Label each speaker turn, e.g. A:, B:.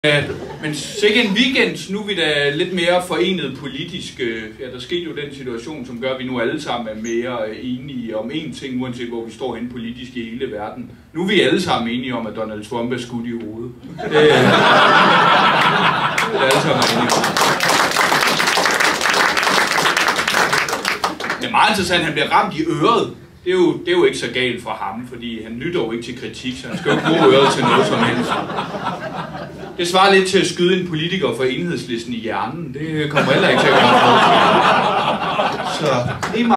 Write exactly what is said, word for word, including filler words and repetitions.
A: Ja, men sikke en weekend, nu er vi da lidt mere forenet politisk. Ja, der skete jo den situation, som gør, at vi nu alle sammen er mere enige om én ting, uanset hvor vi står henne politisk i hele verden. Nu er vi alle sammen enige om, at Donald Trump er skudt i hovedet. Det er, det er alle sammen enige om. Det er meget interessant, at han bliver ramt i øret. Det er, jo, det er jo ikke så galt for ham, fordi han lytter jo ikke til kritik, så han skal jo ikke bruge øret til noget som helst. Det svarer lidt til at skyde en politiker for Enhedslisten i hjernen. Det kommer heller ikke til at gøre noget. Så lige meget.